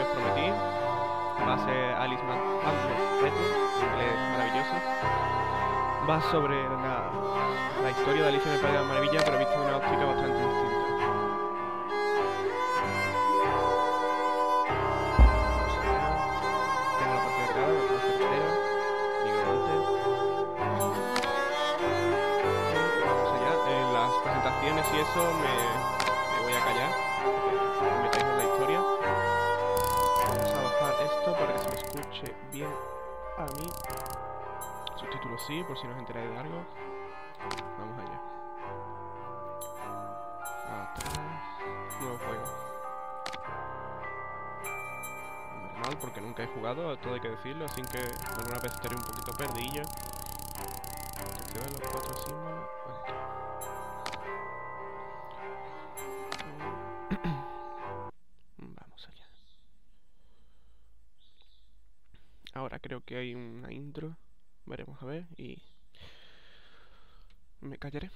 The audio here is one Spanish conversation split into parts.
prometí. Va a ser Alice Return, en inglés maravilloso. Va sobre la historia de Alicia en el País de las Maravillas, pero visto de una óptica bastante distinta. Tengo la partida creada, la tercera, digo antes. Vamos allá. En las presentaciones y eso me voy a callar. Me metáis en la historia. Vamos a bajar esto para que se me escuche bien a mí. Subtítulos sí, por si no os enteráis de algo. Vamos allá. Atrás. Nuevo juego. Normal, porque nunca he jugado, todo hay que decirlo, así que alguna vez estaré un poquito perdillo. Que se ven los 4 símbolos. Vamos allá. Ahora creo que hay una intro. Veremos a ver y me callaré.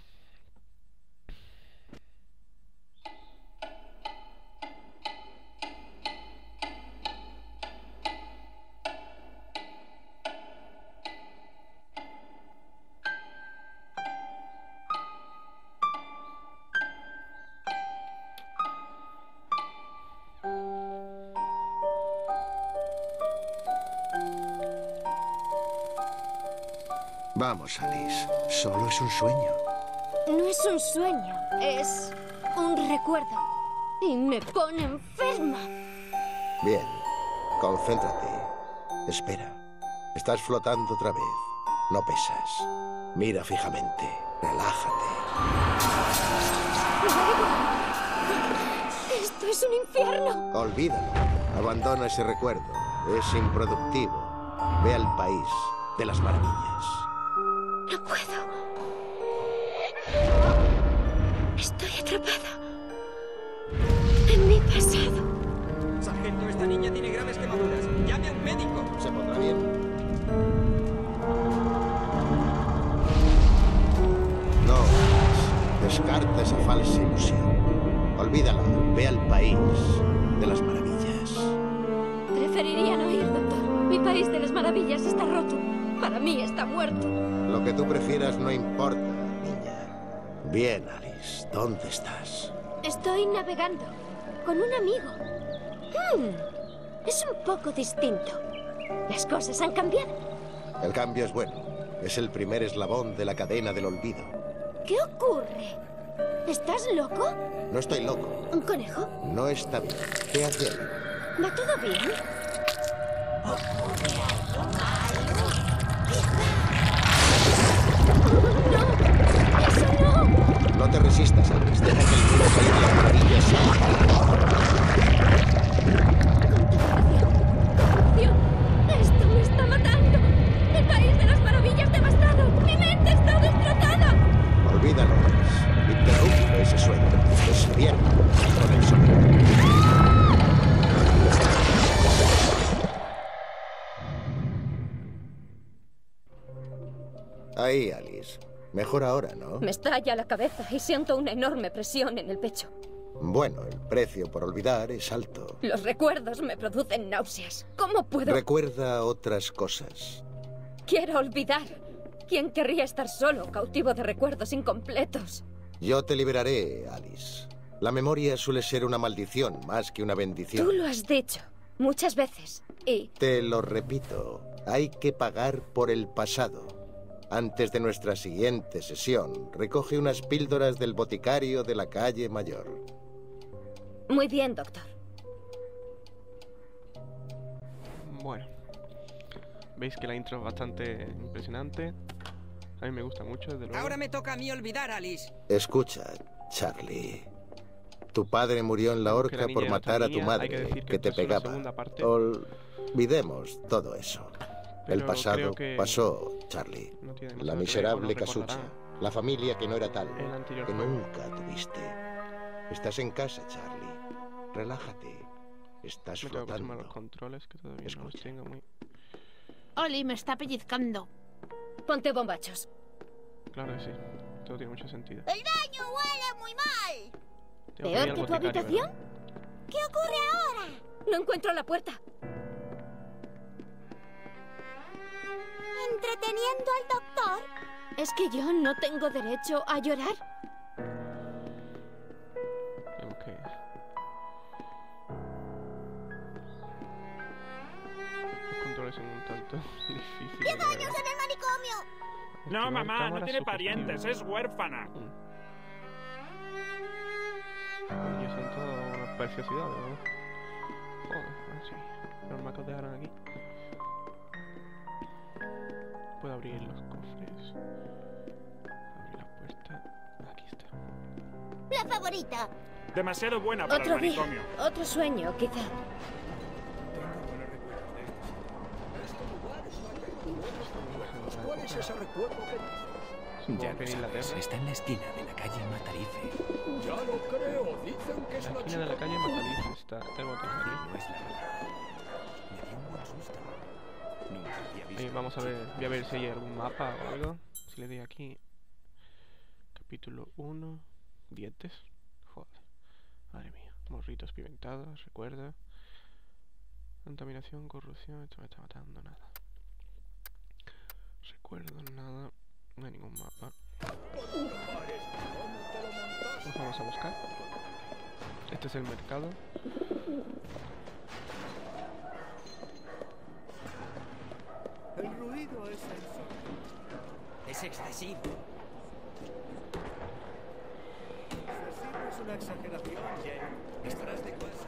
Vamos, Alice. Solo es un sueño. No es un sueño, es un recuerdo. Y me pone enferma. Bien. Concéntrate. Espera. Estás flotando otra vez. No pesas. Mira fijamente. Relájate. Esto es un infierno. Olvídalo. Abandona ese recuerdo. Es improductivo. Ve al país de las maravillas. No puedo. Estoy atrapada en mi pasado. Sargento, esta niña tiene graves quemaduras. Llame a un médico. ¿Se pondrá bien? No, descarta esa falsa ilusión. Olvídala. Ve al país de las maravillas. Preferiría no ir, doctor. Mi país de las maravillas está roto. Para mí está muerto. Lo que tú prefieras no importa, niña. Bien, Alice. ¿Dónde estás? Estoy navegando con un amigo. Es un poco distinto. Las cosas han cambiado. El cambio es bueno. Es el primer eslabón de la cadena del olvido. ¿Qué ocurre? ¿Estás loco? No estoy loco. ¿Un conejo? No está bien. ¿Qué hace ahí? ¿Va todo bien? ¡No! ¡Eso no! No te resistas, Alice. Deja que el nuevo país de las maravillas ¡Dios! ¡Esto me está matando! ¡El país de las maravillas devastado! ¡Mi mente está destrozada! Olvídalo, Alice. Interrumpe ese sueño. Despierta con el sonido. Ahí, Alice. Mejor ahora, ¿no? Me estalla la cabeza y siento una enorme presión en el pecho. Bueno, el precio por olvidar es alto. Los recuerdos me producen náuseas. ¿Cómo puedo...? Recuerda otras cosas. Quiero olvidar. ¿Quién querría estar solo, cautivo de recuerdos incompletos? Yo te liberaré, Alice. La memoria suele ser una maldición más que una bendición. Tú lo has dicho muchas veces y... Te lo repito. Hay que pagar por el pasado. Antes de nuestra siguiente sesión, recoge unas píldoras del boticario de la calle Mayor. Muy bien, doctor. Bueno, veis que la intro es bastante impresionante. A mí me gusta mucho, desde luego. Ahora me toca a mí olvidar, Alice. Escucha, Charlie. Tu padre murió en la horca niña por era matar a tu niña, hay madre, que decir que que te esto es una pegaba. segunda parte. Olvidemos todo eso. El Pero pasado creo que pasó, Charlie. no tiene La mucho que ver, miserable bueno, casucha. recordarán La familia que no era tal. el anterior Que juego. nunca tuviste. Estás en casa, Charlie. Relájate. Estás Me tengo que flotando. tomar los controles, que todavía no los Escucha. tengo muy... Oli, me está pellizcando. Ponte bombachos. Claro que sí, todo tiene mucho sentido. ¡El baño huele muy mal! Tengo que ir ¿Peor al que tu boticario, habitación? ¿verdad? ¿Qué ocurre ahora? No encuentro la puerta. ¿Entreteniendo al doctor? ¿Es que yo no tengo derecho a llorar? Tenemos que... Los controles son un tanto difíciles. ¡Lleva años en el manicomio! No, Activar mamá, no cámara tiene subjetiva. parientes, es huérfana. Coño, son todas unas preciosidades, ¿no? Joder, sí. Los macos dejaron aquí. Puedo abrir los cofres. Abrir la puerta. Aquí está. La favorita. Demasiado buena para Otro el día, manicomio. otro sueño, quizá. ¿Cuál es ese recuerdo que dices? Supongo Ya que lo en Inglaterra. sabes, está en la esquina de la calle Matarife. Ya lo creo, dicen que es La la esquina de la chica. calle Matalice está el botón aquí. No es la verdad. Me dio un buen susto. Nunca había visto. Vamos a ver, voy a ver si hay algún mapa o algo. Si le doy aquí. Capítulo 1. Dientes. Joder. Madre mía. Morritos pimentados, recuerda. Contaminación, corrupción, esto me está matando, nada. Recuerdo nada. No hay ningún mapa. Pues vamos a buscar. Este es el mercado. El ruido es Es excesivo. excesivo, es una exageración, Jane. Estarás de casa.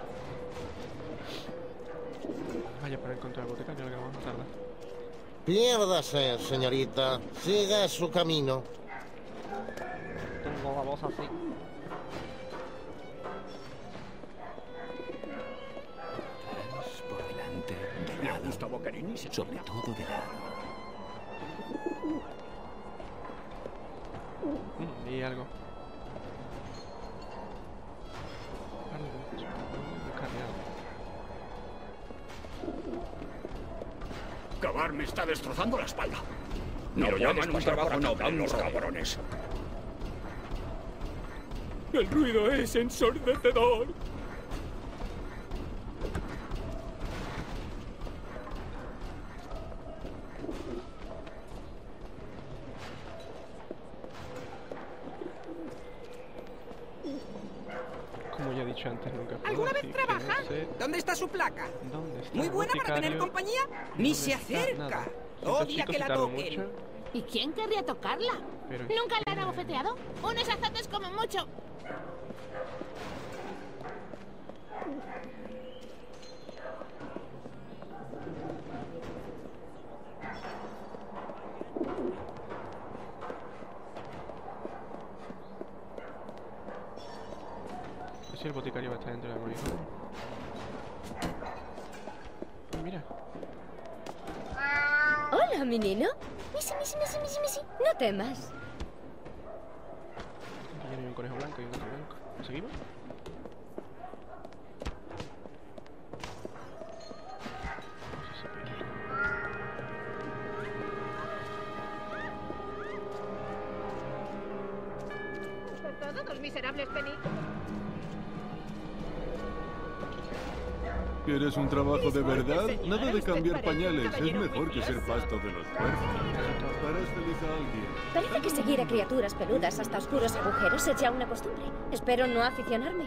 Vaya para encontrar el boticario, lo que vamos a tardar. Piérdase, señorita. Siga su camino. Tengo la voz así. Atrás, por delante, de Le lado. gusta Boccherini, se Sobre todo de lado. Y algo. Cargado. Cavar me está destrozando la espalda. No lo llaman un trabajo noble, los cabrones. El ruido es ensordecedor. Como ya he dicho antes, nunca puedo ¿Alguna vez decir que trabaja? no sé ¿Dónde está su placa? dónde está ¿Muy el buena para tener boticario, compañía? ni Ni dónde se está acerca. nada. Siento, Odia chicos, que si la tardo toquen. mucho, ¿Y quién querría tocarla? pero es ¿Nunca la han que- abofeteado? Unos azotes como mucho. No sé si el boticario va a estar dentro del manicomio. Mira, Hola, menino. Misi, misi, misi, misi, misi. No temas. aquí hay un conejo blanco y un gato blanco. ¿Lo seguimos? No sé si pillo. Todos los miserables Penny. ¿Quieres un trabajo de verdad? Nada de cambiar pañales. Es mejor que ser pasto de los huérfanos. Harás feliz a alguien. Parece que seguir a criaturas peludas hasta oscuros agujeros es ya una costumbre. Espero no aficionarme.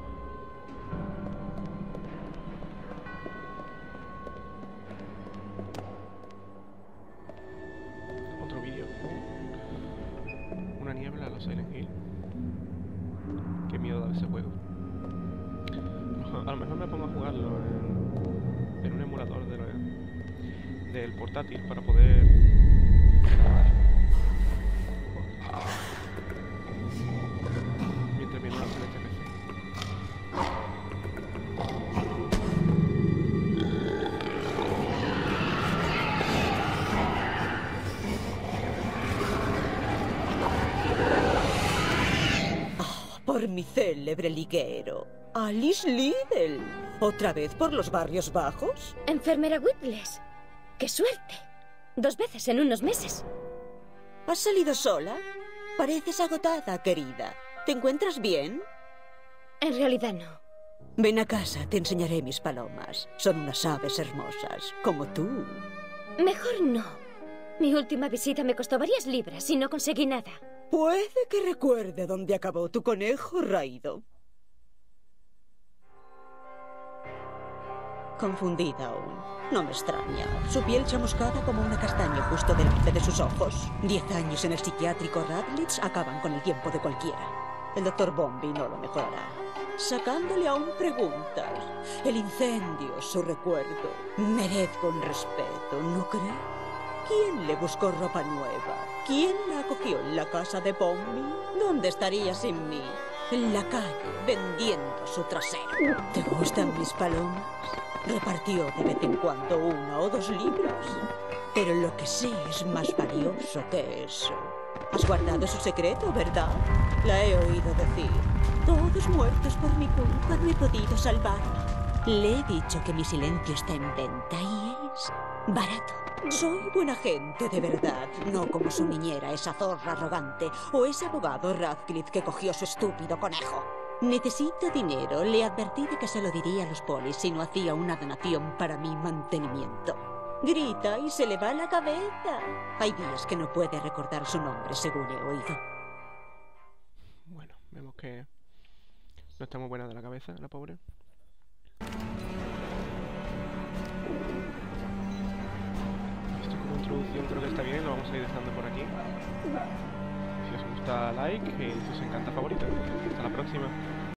Otro vídeo. Una niebla a los Silent Hill. Qué miedo da ese juego. A lo mejor me pongo a jugarlo en un emulador del portátil para poder grabar. Mientras mi hermano se le echa PC. Por mi célebre liguero, Alice Liddell. ¿Otra vez por los barrios bajos? Enfermera Whitles. ¡Qué suerte! 2 veces en unos meses. ¿Has salido sola? Pareces agotada, querida. ¿Te encuentras bien? En realidad no. Ven a casa, te enseñaré mis palomas. Son unas aves hermosas, como tú. Mejor no. Mi última visita me costó varias libras y no conseguí nada. Puede que recuerde dónde acabó tu conejo raído. Confundida aún. No me extraña. Su piel chamuscada como una castaña justo delante de sus ojos. 10 años en el psiquiátrico Radlitz acaban con el tiempo de cualquiera. El doctor Bombi no lo mejorará. Sacándole aún preguntas. El incendio, su recuerdo. Merezco un respeto, ¿no cree? ¿Quién le buscó ropa nueva? ¿Quién la acogió en la casa de Bombi? ¿Dónde estaría sin mí? En la calle, vendiendo su trasero. ¿Te gustan mis palomas? Repartió de vez en cuando 1 o 2 libros. Pero lo que sé es más valioso que eso. Has guardado su secreto, ¿verdad? La he oído decir. Todos muertos por mi culpa, no he podido salvarme. Le he dicho que mi silencio está en venta y es barato. Soy buena gente de verdad, no como su niñera, esa zorra arrogante, o ese abogado Radcliffe que cogió su estúpido conejo. Necesito dinero. Le advertí de que se lo diría a los polis si no hacía una donación para mi mantenimiento. Grita y se le va la cabeza. Hay días que no puede recordar su nombre, según he oído. Bueno, vemos que no está muy buena de la cabeza, la pobre. Esto como introducción creo que está bien, lo vamos a ir dejando por aquí. Si os gusta, like, y si os encanta, favorito. Hasta la próxima.